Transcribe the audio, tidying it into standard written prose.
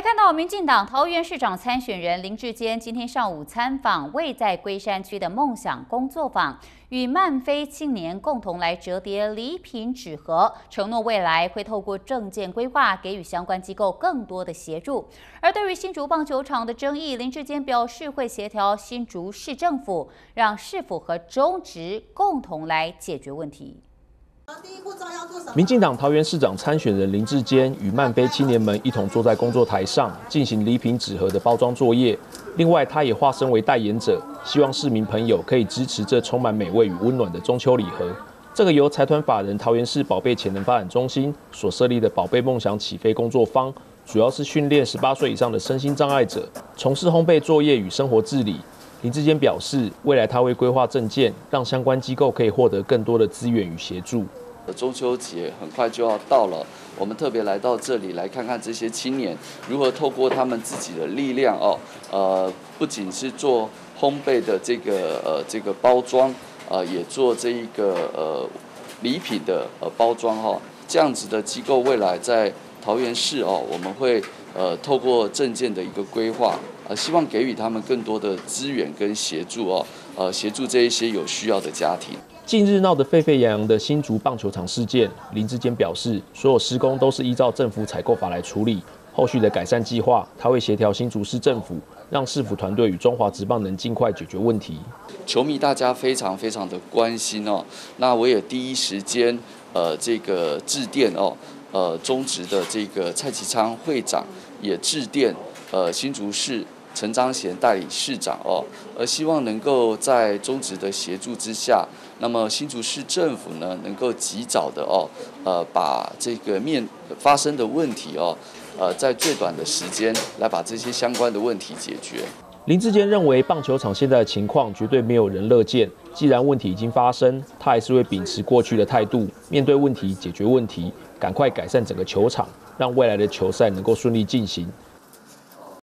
来看到民进党桃园市长参选人林智坚今天上午参访位在龟山区的梦想工作坊，与漫飞青年共同来折叠礼品纸盒，承诺未来会透过政见规划给予相关机构更多的协助。而对于新竹棒球场的争议，林智坚表示会协调新竹市政府，让市府和中职共同来解决问题。 民进党桃园市长参选人林智坚与漫飞青年们一同坐在工作台上，进行礼品纸盒的包装作业。另外，他也化身为代言者，希望市民朋友可以支持这充满美味与温暖的中秋礼盒。这个由财团法人桃园市宝贝潜能发展中心所设立的宝贝梦想起飞工作坊，主要是训练18岁以上的身心障碍者从事烘焙作业与生活自理。林智坚表示，未来他会规划政见，让相关机构可以获得更多的资源与协助。 中秋节很快就要到了，我们特别来到这里来看看这些青年如何透过他们自己的力量不仅是做烘焙的这个包装，也做这一个礼品的包装这样子的机构未来在桃园市我们会透过政见的一个规划，希望给予他们更多的资源跟协助协助这一些有需要的家庭。 近日闹得沸沸扬扬的新竹棒球场事件，林智坚表示，所有施工都是依照政府采购法来处理，后续的改善计划，他会协调新竹市政府，让市府团队与中华职棒能尽快解决问题。 球迷大家非常的关心那我也第一时间这个致电中职的这个蔡其昌会长，也致电新竹市 陈彰贤代理市长希望能够在中职的协助之下，那么新竹市政府呢能够及早的把这个发生的问题在最短的时间来把这些相关的问题解决。 林智坚认为，棒球场现在的情况绝对没有人乐见。既然问题已经发生，他还是会秉持过去的态度，面对问题解决问题，赶快改善整个球场，让未来的球赛能够顺利进行。